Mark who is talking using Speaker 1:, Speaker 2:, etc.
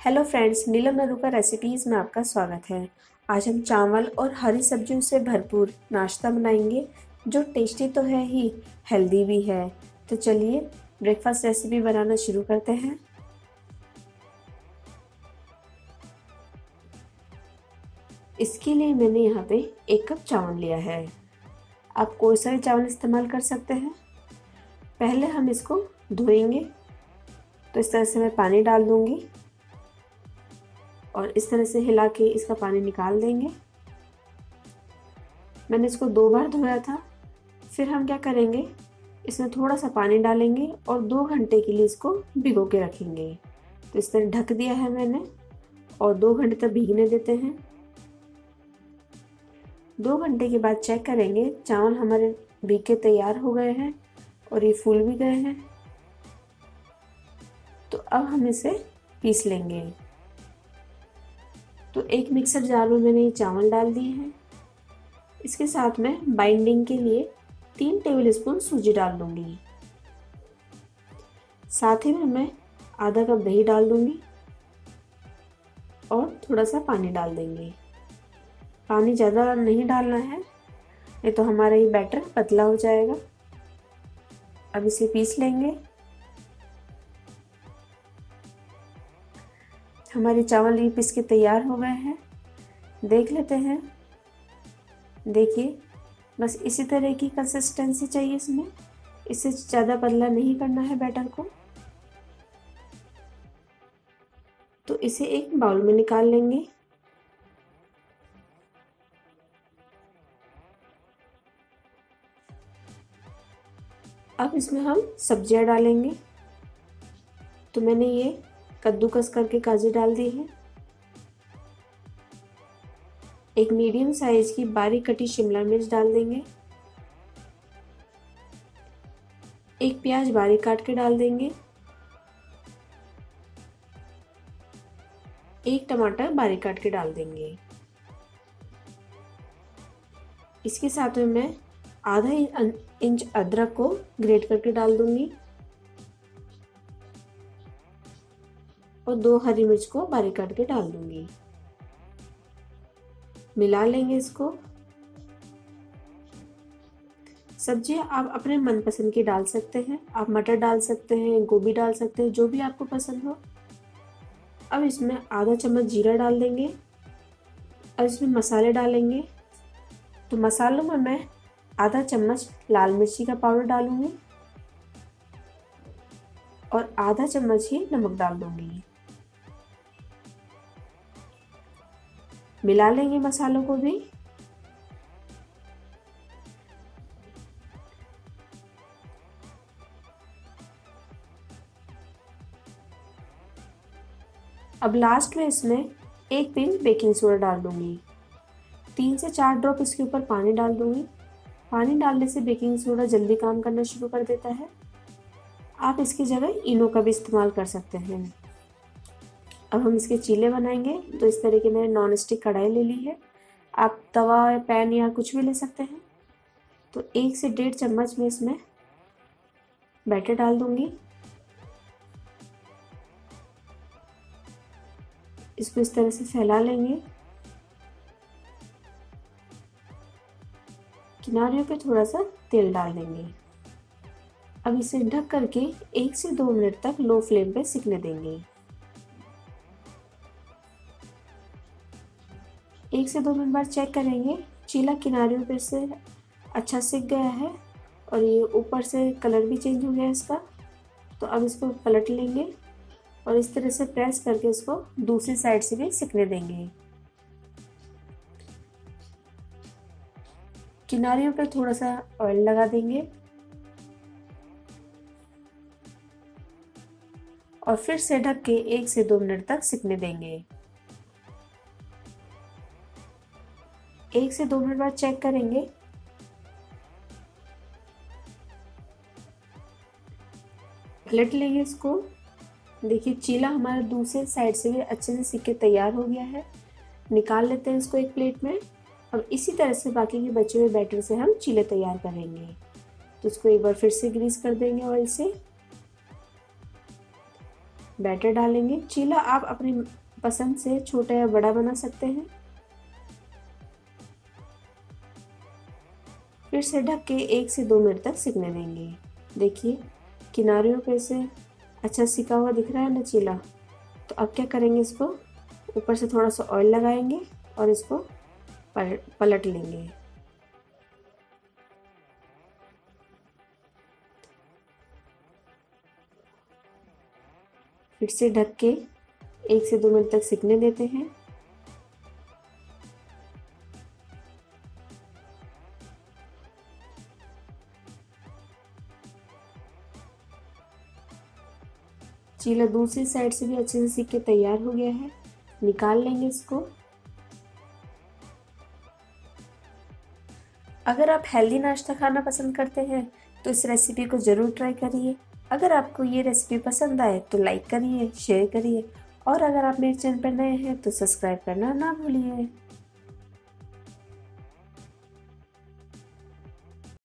Speaker 1: Hello friends, Neelam Naruka recipes में आपका स्वागत है। आज हम चावल और हरी सब्जियों से भरपूर नाश्ता बनाएंगे जो टेस्टी तो है ही, हेल्दी भी है। तो चलिए ब्रेकफास्ट रेसिपी बनाना शुरू करते हैं। इसके लिए मैंने यहाँ पे 1 कप चावल लिया है। आप कोई सा भी चावल इस्तेमाल कर सकते हैं। पहले हम इसको धोएंगे, तो इस तरह से मैं पानी डाल दूँगी और इस तरह से हिला के इसका पानी निकाल देंगे। मैंने इसको 2 बार धोया था। फिर हम क्या करेंगे, इसमें थोड़ा सा पानी डालेंगे और 2 घंटे के लिए इसको भिगो के रखेंगे। तो इस तरह ढक दिया है मैंने और 2 घंटे तक भीगने देते हैं। 2 घंटे के बाद चेक करेंगे, चावल हमारे भीग के तैयार हो गए हैं और ये फूल भी गए हैं। तो अब हम इसे पीस लेंगे। तो एक मिक्सर जार में मैंने ये चावल डाल दिए हैं। इसके साथ में बाइंडिंग के लिए 3 टेबलस्पून सूजी डाल दूंगी। साथ ही में मैं आधा कप दही डाल दूंगी और थोड़ा सा पानी डाल देंगे। पानी ज़्यादा नहीं डालना है, नहीं तो हमारा ये बैटर पतला हो जाएगा। अब इसे पीस लेंगे। हमारे चावल ये पीस के तैयार हो गए हैं। देख लेते हैं। देखिए, बस इसी तरह की कंसिस्टेंसी चाहिए इसमें। इससे ज़्यादा पतला नहीं करना है बैटर को। तो इसे एक बाउल में निकाल लेंगे। अब इसमें हम सब्जियां डालेंगे। तो मैंने ये कद्दूकस करके काजू डाल दी है। एक मीडियम साइज की बारीक कटी शिमला मिर्च डाल देंगे। एक प्याज बारीक काट के डाल देंगे। एक टमाटर बारीक काट के डाल देंगे। इसके साथ में मैं आधा इंच अदरक को ग्रेट करके डाल दूंगी और 2 हरी मिर्च को बारीक काट के डाल दूंगी। मिला लेंगे इसको। सब्जियां आप अपने मनपसंद की डाल सकते हैं। आप मटर डाल सकते हैं, गोभी डाल सकते हैं, जो भी आपको पसंद हो। अब इसमें आधा चम्मच जीरा डाल देंगे और इसमें मसाले डालेंगे। तो मसालों में मैं आधा चम्मच लाल मिर्ची का पाउडर डालूंगी और आधा चम्मच ही नमक डाल दूंगी। मिला लेंगे मसालों को भी। अब लास्ट में इसमें 1 पिंच बेकिंग सोडा डाल दूंगी। 3 से 4 ड्रॉप इसके ऊपर पानी डाल दूंगी। पानी डालने से बेकिंग सोडा जल्दी काम करना शुरू कर देता है। आप इसकी जगह इनो का भी इस्तेमाल कर सकते हैं। अब हम इसके चीले बनाएंगे। तो इस तरह की मैंने नॉन स्टिक कढ़ाई ले ली है। आप तवा या पैन या कुछ भी ले सकते हैं। तो 1 से 1.5 चम्मच में इसमें बैटर डाल दूंगी। इसको इस तरह से फैला लेंगे। किनारियों पे थोड़ा सा तेल डाल देंगे। अब इसे ढक करके 1 से 2 मिनट तक लो फ्लेम पे सिकने देंगे। 1 से 2 मिनट बाद चेक करेंगे, चीला किनारियों पे से अच्छा सिक गया है और ये ऊपर से कलर भी चेंज हो गया है इसका। तो अब इसको पलट लेंगे और इस तरह से प्रेस करके इसको दूसरी साइड से भी सिकने देंगे। किनारियों पर थोड़ा सा ऑयल लगा देंगे और फिर से ढक के 1 से 2 मिनट तक सिकने देंगे। 1 से 2 मिनट बाद चेक करेंगे। पलट लेंगे इसको। देखिए, चीला हमारा दूसरे साइड से भी अच्छे से सिक के तैयार हो गया है। निकाल लेते हैं इसको एक प्लेट में। अब इसी तरह से बाकी के बचे हुए बैटर से हम चीले तैयार करेंगे। तो इसको एक बार फिर से ग्रीस कर देंगे ऑयल से। बैटर डालेंगे। चीला आप अपनी पसंद से छोटा या बड़ा बना सकते हैं। फिर से ढक के 1 से 2 मिनट तक सिकने देंगे। देखिए किनारियों पे से अच्छा सिका हुआ दिख रहा है ना चीला। तो अब क्या करेंगे, इसको ऊपर से थोड़ा सा ऑयल लगाएंगे और इसको पलट लेंगे। फिर से ढक के 1 से 2 मिनट तक सिकने देते हैं। चीला दूसरी साइड से भी अच्छे से सीख के तैयार हो गया है। निकाल लेंगे इसको। अगर आप हेल्दी नाश्ता खाना पसंद करते हैं तो इस रेसिपी को ज़रूर ट्राई करिए। अगर आपको ये रेसिपी पसंद आए तो लाइक करिए, शेयर करिए और अगर आप मेरे चैनल पर नए हैं तो सब्सक्राइब करना ना भूलिए।